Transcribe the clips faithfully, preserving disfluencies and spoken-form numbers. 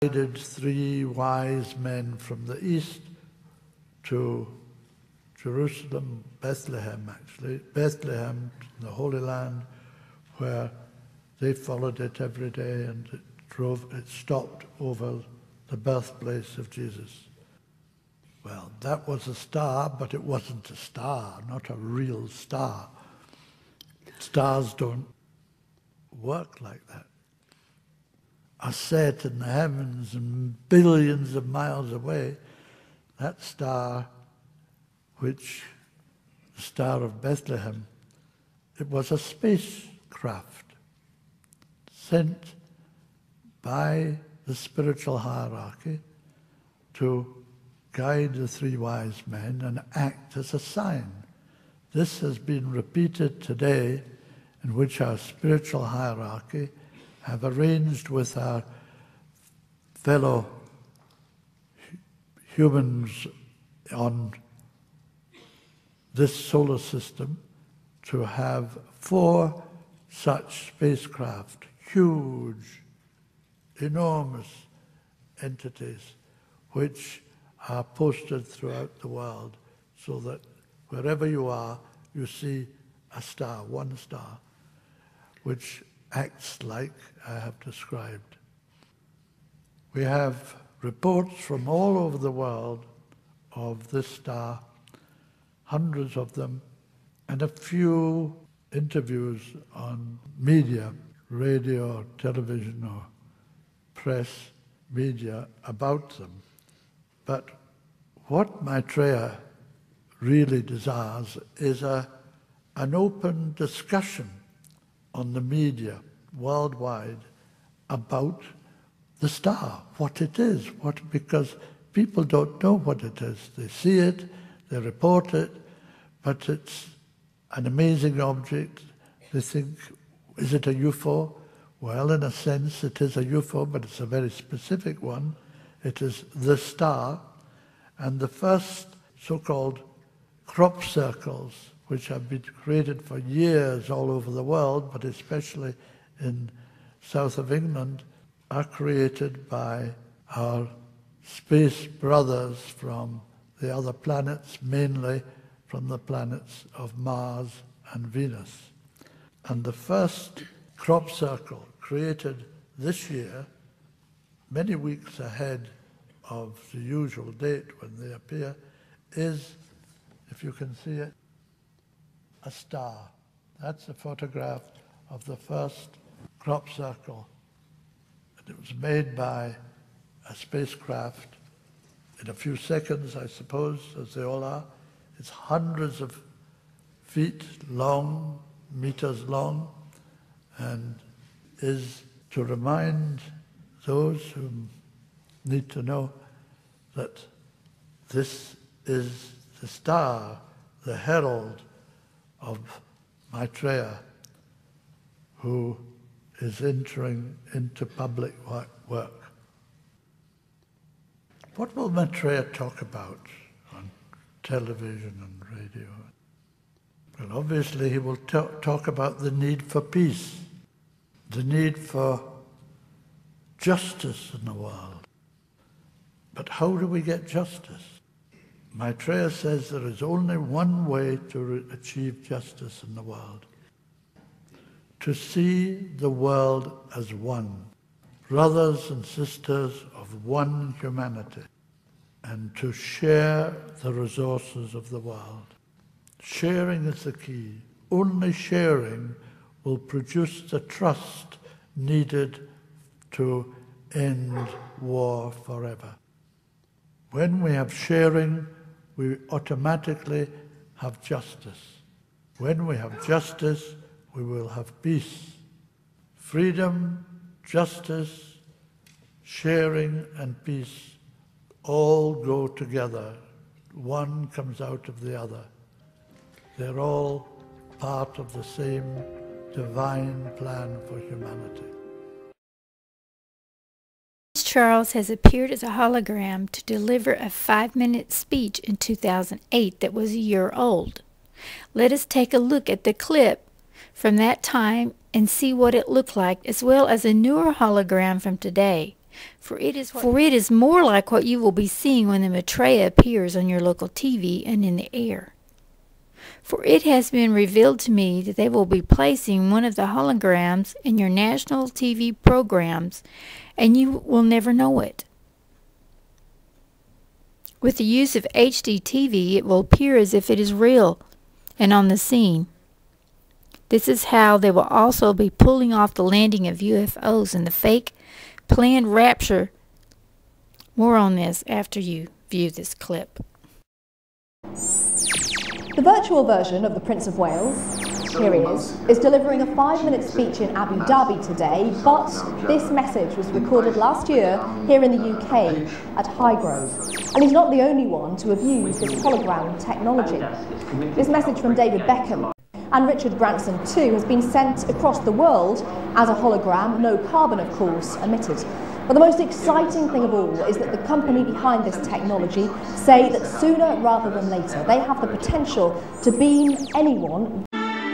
guided three wise men from the east to Jerusalem, Bethlehem actually, Bethlehem, the Holy Land, where they followed it every day, and it drove, it stopped over the birthplace of Jesus. Well, that was a star, but it wasn't a star, not a real star. Stars don't work like that. Are set in the heavens and billions of miles away. That star, which, the Star of Bethlehem, it was a spacecraft sent by the spiritual hierarchy to guide the three wise men and act as a sign. This has been repeated today, in which our spiritual hierarchy have arranged with our fellow humans on this solar system to have four such spacecraft, huge, enormous entities, which are posted throughout the world so that wherever you are, you see a star, one star, which acts like I have described. We have reports from all over the world of this star, hundreds of them, and a few interviews on media, radio or television or press media about them. But what Maitreya really desires is a, an open discussion on the media worldwide about the star, what it is, what, because people don't know what it is. They see it, they report it, but it's an amazing object. They think, is it a U F O? Well, in a sense, it is a U F O, but it's a very specific one. It is the star, and the first so-called crop circles, which have been created for years all over the world, but especially in south of England, are created by our space brothers from the other planets, mainly from the planets of Mars and Venus. And the first crop circle created this year, many weeks ahead of the usual date when they appear, is, if you can see it, a star. That's a photograph of the first crop circle. And it was made by a spacecraft in a few seconds, I suppose, as they all are. It's hundreds of feet long, meters long, and is to remind those who need to know that this is the star, the herald of Maitreya, who is entering into public work. What will Maitreya talk about on television and radio? Well, obviously he will talk about the need for peace, the need for justice in the world. But how do we get justice? Maitreya says there is only one way to achieve justice in the world: to see the world as one, brothers and sisters of one humanity, and to share the resources of the world. Sharing is the key. Only sharing will produce the trust needed to end war forever. When we have sharing, we automatically have justice. When we have justice, we will have peace. Freedom, justice, sharing, and peace all go together. One comes out of the other. They're all part of the same divine plan for humanity. Charles has appeared as a hologram to deliver a five-minute speech in two thousand eight that was a year old. Let us take a look at the clip from that time and see what it looked like, as well as a newer hologram from today. For it is for it is more like what you will be seeing when the Maitreya appears on your local T V and in the air. For it has been revealed to me that they will be placing one of the holograms in your national T V programs, and you will never know it. With the use of H D T V, it will appear as if it is real and on the scene. This is how they will also be pulling off the landing of U F Os and the fake planned rapture. More on this after you view this clip. The virtual version of the Prince of Wales, here he is, is delivering a five-minute speech in Abu Dhabi today, but this message was recorded last year here in the U K at Highgrove. And he's not the only one to have used this hologram technology. This message from David Beckham and Richard Branson too has been sent across the world as a hologram, no carbon of course emitted. But the most exciting thing of all is that the company behind this technology say that sooner rather than later they have the potential to beam anyone.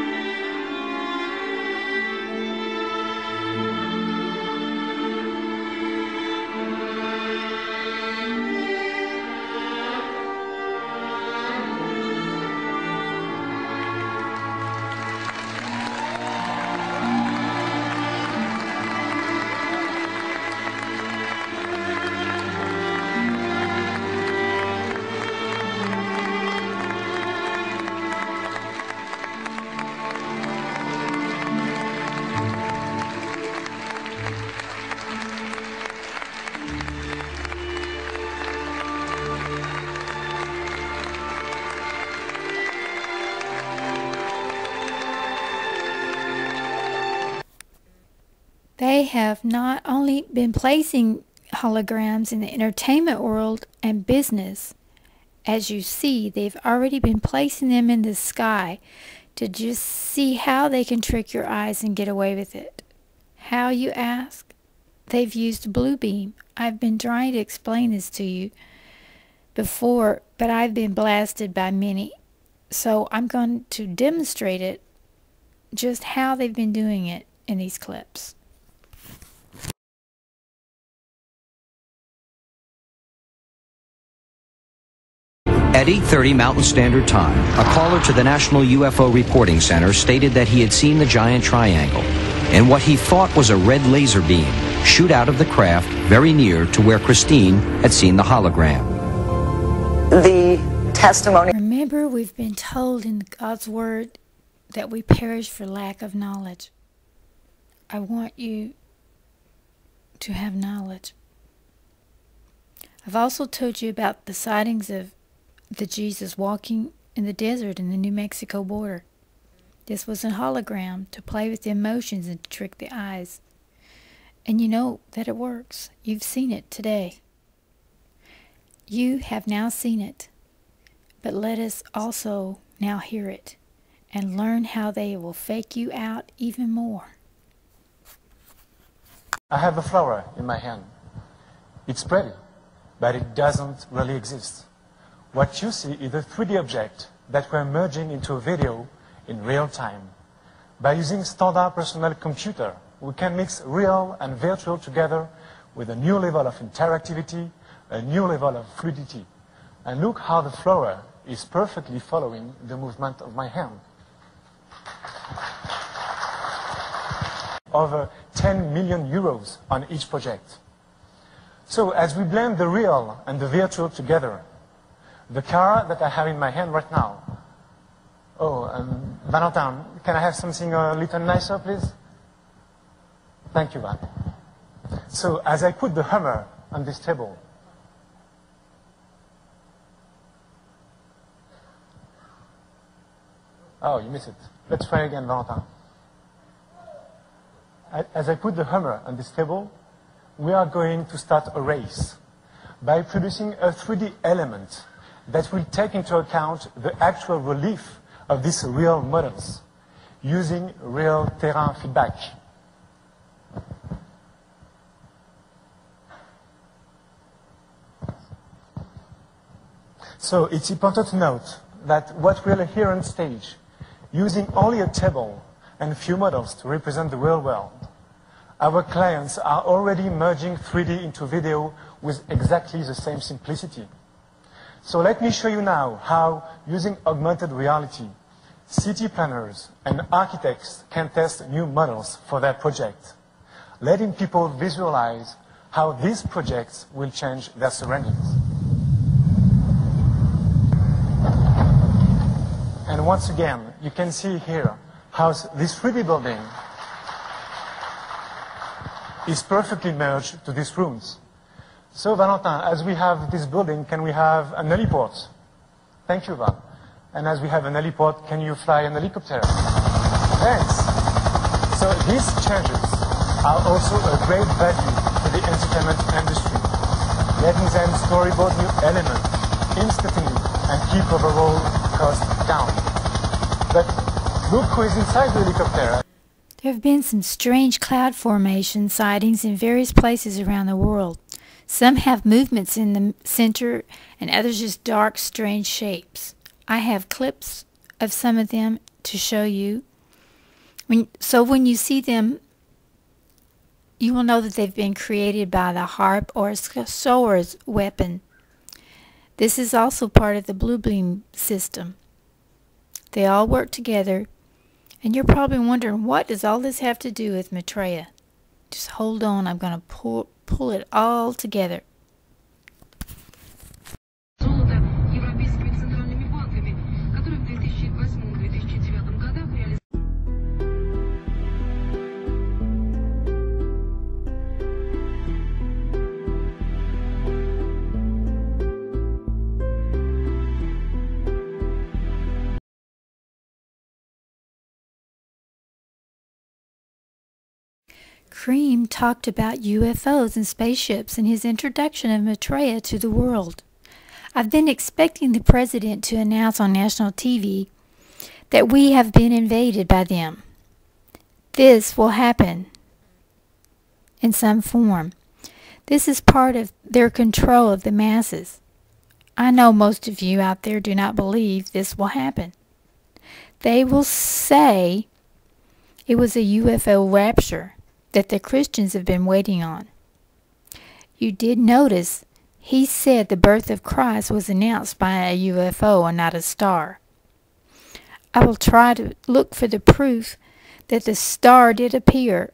They have not only been placing holograms in the entertainment world and business. As you see, they've already been placing them in the sky to just see how they can trick your eyes and get away with it. How, you ask? They've used blue beam. I've been trying to explain this to you before, but I've been blasted by many. So I'm going to demonstrate it, just how they've been doing it in these clips. At eight thirty Mountain Standard Time, a caller to the National U F O Reporting Center stated that he had seen the giant triangle and what he thought was a red laser beam shoot out of the craft very near to where Christine had seen the hologram. The testimony. Remember, we've been told in God's Word that we perish for lack of knowledge. I want you to have knowledge. I've also told you about the sightings of the Jesus walking in the desert in the New Mexico border. This was a hologram to play with the emotions and to trick the eyes. And you know that it works. You've seen it today. You have now seen it. But let us also now hear it and learn how they will fake you out even more. I have a flower in my hand. It's pretty, but it doesn't really exist. What you see is a three D object that we're merging into a video in real time. By using standard personal computer, we can mix real and virtual together with a new level of interactivity, a new level of fluidity. And look how the flower is perfectly following the movement of my hand. Over ten million euros on each project. So as we blend the real and the virtual together, the car that I have in my hand right now. Oh, um, Valentin, can I have something a little nicer, please? Thank you, Van. So as I put the hammer on this table, oh, you missed it. Let's try again, Valentin. As I put the hammer on this table, we are going to start a race by producing a three D element that will take into account the actual relief of these real models using real terrain feedback. So it's important to note that what we'll hear on stage, using only a table and a few models to represent the real world, Our clients are already merging three D into video with exactly the same simplicity. So let me show you now how, using augmented reality, city planners and architects can test new models for their project, letting people visualize how these projects will change their surroundings. And once again, you can see here how this three D building is perfectly merged to these rooms. So Valentin, as we have this building, can we have an heliport? Thank you, Val. And as we have an heliport, can you fly an helicopter? Thanks. So these changes are also a great value to the entertainment industry, letting them storyboard new elements instantly and keep overall costs down. But look who is inside the helicopter. There have been some strange cloud formation sightings in various places around the world. Some have movements in the center and others just dark, strange shapes. I have clips of some of them to show you. When, so when you see them, you will know that they've been created by the harp or soar's weapon. This is also part of the blue beam system. They all work together, and you're probably wondering, what does all this have to do with Maitreya? Just hold on, I'm going to pull, pull it all together. Cream talked about U F Os and spaceships in his introduction of Maitreya to the world. I've been expecting the president to announce on national T V that we have been invaded by them. This will happen in some form. This is part of their control of the masses. I know most of you out there do not believe this will happen. They will say it was a U F O rapture that the Christians have been waiting on. You did notice he said the birth of Christ was announced by a U F O and not a star. I will try to look for the proof that the star did appear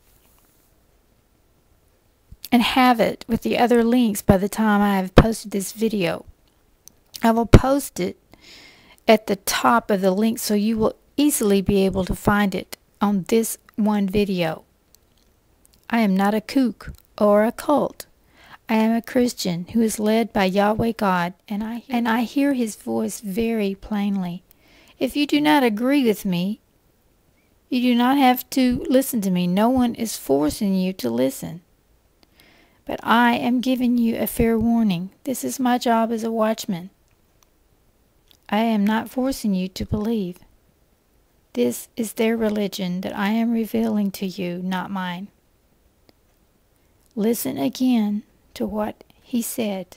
and have it with the other links by the time I have posted this video. I will post it at the top of the link so you will easily be able to find it on this one video. I am not a kook or a cult. I am a Christian who is led by Yahweh God, and I, and I hear his voice very plainly. If you do not agree with me, you do not have to listen to me. No one is forcing you to listen. But I am giving you a fair warning. This is my job as a watchman. I am not forcing you to believe. This is their religion that I am revealing to you, not mine. Listen again to what he said.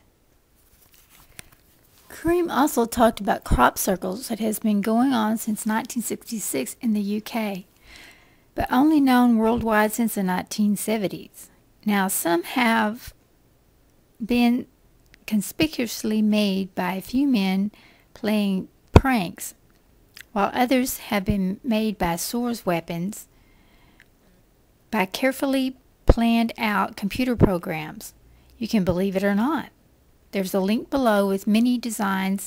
Kareem also talked about crop circles that has been going on since nineteen sixty-six in the U K, but only known worldwide since the nineteen seventies. Now, some have been conspicuously made by a few men playing pranks, while others have been made by source weapons by carefully planned out computer programs. You can believe it or not. There's a link below with many designs,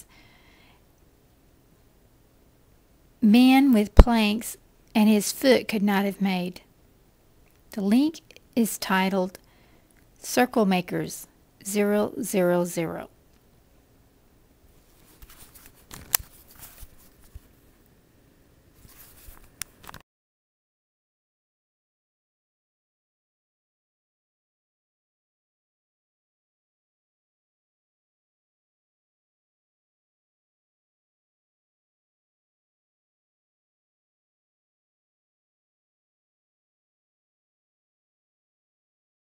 men with planks and his foot could not have made. The link is titled Circle Makers zero zero zero.